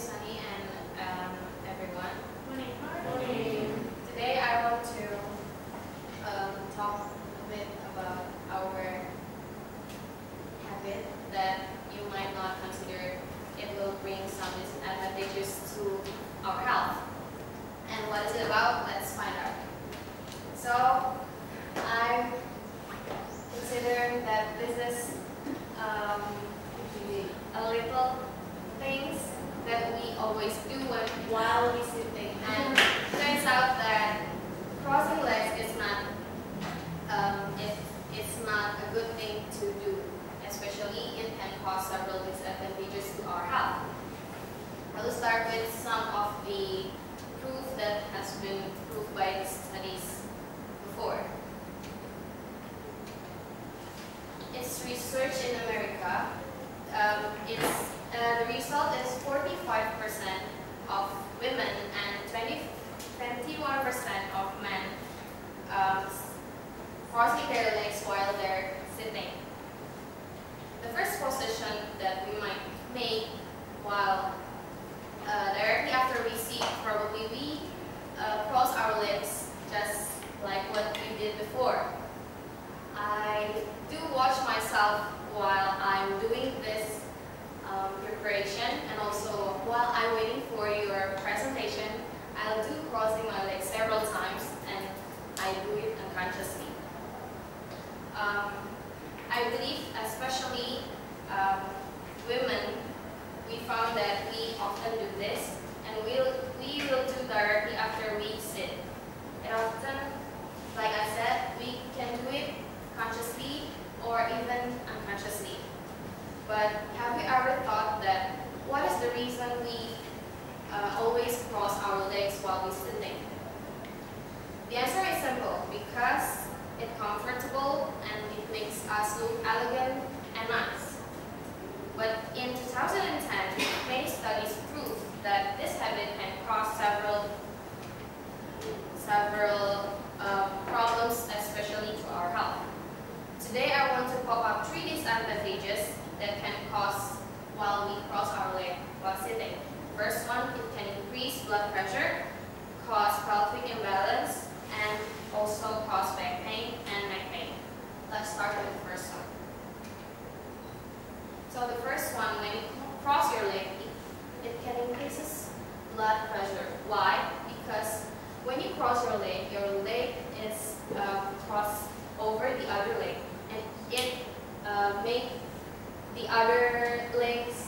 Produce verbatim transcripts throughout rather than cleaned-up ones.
Sunny and um, everyone. Morning. Morning. Today I want to um, talk a bit about our habit that you might not consider it will bring some disadvantages to our health. And what is it about? Let's find out. So I consider that this is um, a little things that we always do when, while we sitting, and turns out that crossing legs is not um, it, it's not a good thing to do, especially it can cause several disadvantages to our health. I will start with some of the proof that has been proved by the studies before. It's research in America. Um, it's, uh, the result is forty-five percent of women and twenty-one percent of men um, crossing their legs while they're sitting. The first position that we might make while uh, directly after we sit, probably we uh, cross our legs just like what we did before. I do watch myself while I'm doing this um, preparation, and also while I'm waiting for your presentation, I'll do crossing my legs several times, and I do it unconsciously. Um, I believe, especially um, women, we found that we often do this, and we'll, we will do directly after we sit. And often, like I said, we can do it consciously or even unconsciously. But have you ever thought that what is the reason we uh, always cross our legs while we're sitting? The answer is simple: because it's comfortable and it makes us look elegant and nice. But in two thousand ten, many studies proved that this habit can cause several several uh, problems, especially to our health. Today I want to pop up three disadvantages that can cause while we cross our leg while sitting. First one, it can increase blood pressure, cause pelvic imbalance, and also cause back pain and neck pain. Let's start with the first one. So the first one, when you cross your leg, it, it can increase blood pressure. Why? Because when you cross your leg, your leg is uh, crossed over the other leg, and it uh, makes the other legs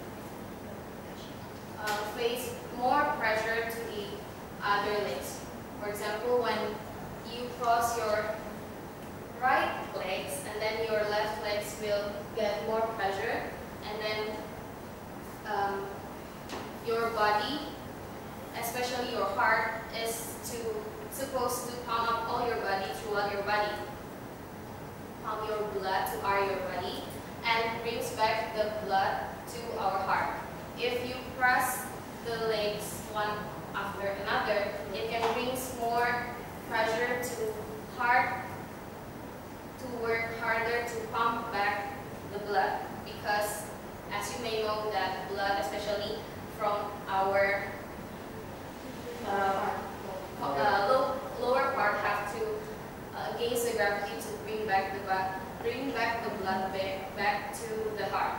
uh, face more pressure to the other legs. For example, when you cross your right legs, and then your left legs will get more pressure, and then um, your body, especially your heart, is to supposed to pump up all your body throughout your body, pump your blood to our your body, and brings back the blood to our heart. If you press the legs one after another, it can bring more pressure to heart to work harder to pump back the blood, because as you may know that blood, especially from our uh, uh, low, lower part, have to uh, against the gravity to bring back the blood, bring back the blood back, back to the heart.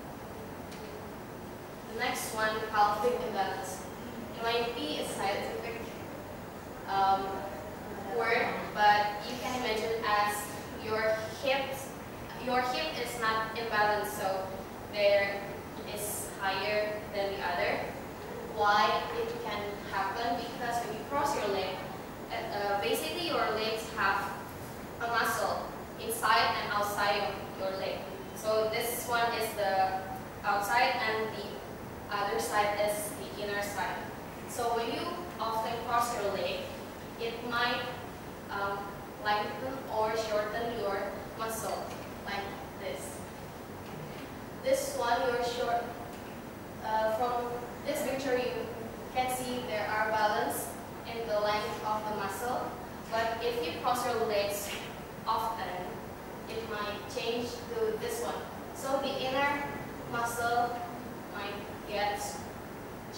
The next one, pelvic imbalance. It might be a scientific um, word, but you can imagine as your hips, your hip is not imbalanced, so there is higher than the other. Why it can happen? Because when you cross your leg, uh, basically your legs have a muscle inside and outside of your leg. So this one is the outside and the other side is the inner side. So when you often cross your leg, it might um, lengthen or shorten your muscle like this. This one, your short, uh, from this picture you can see there are balance in the length of the muscle, but if you cross your legs often, it might change to this one. So the inner muscle might get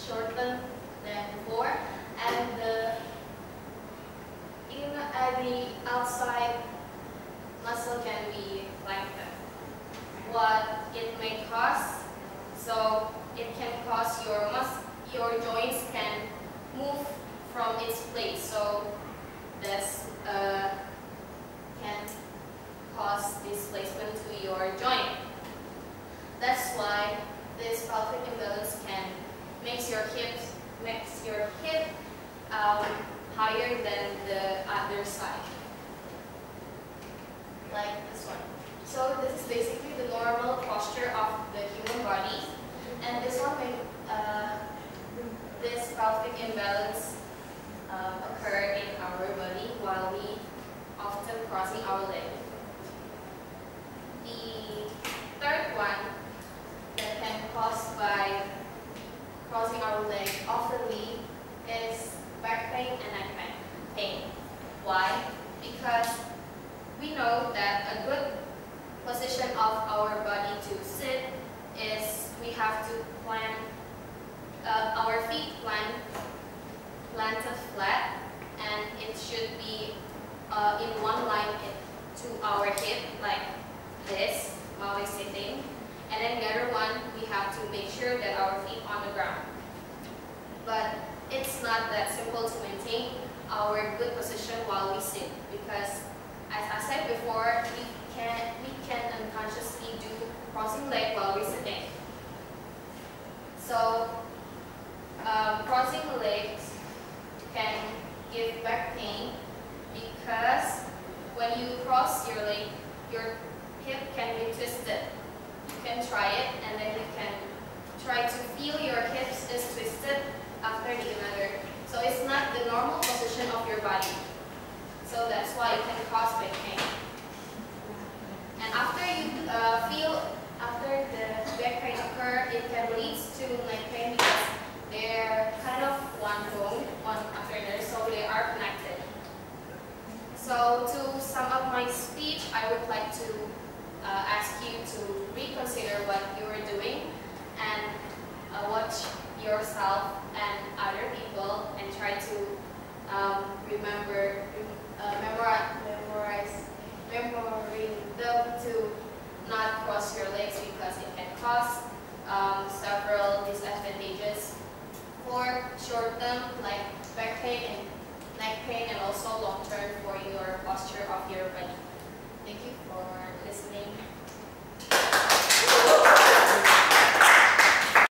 why this pelvic imbalance can makes your hips makes your hip um, higher than the other side, like this one. So this is basically the normal posture of the human body, and this one may uh, this pelvic imbalance uh, occur in our body while we often crossing our leg. The third one that can be caused by crossing our leg oftenly is back pain and neck pain. Why? Because we know that a good position of our body to sit is we have to plant uh, our feet plant planted flat, and it should be uh, in one line to our hip like this while we're sitting, and then the other one we have to make sure that our feet on the ground. But it's not that simple to maintain our good position while we sit, because as I said before, we can we can unconsciously do crossing leg while we're sitting. So um, crossing legs can give back pain because when you cross your leg, your hip can be twisted. You can try it, and then you can try to feel your hips is twisted after the another. So it's not the normal position of your body. So that's why it can cause back pain. And after you uh, feel, after the back pain occur, it can lead to neck pain because they're kind of one bone, one after another, so they are connected. So to sum up my speech, I would like to uh, ask you to reconsider what you are doing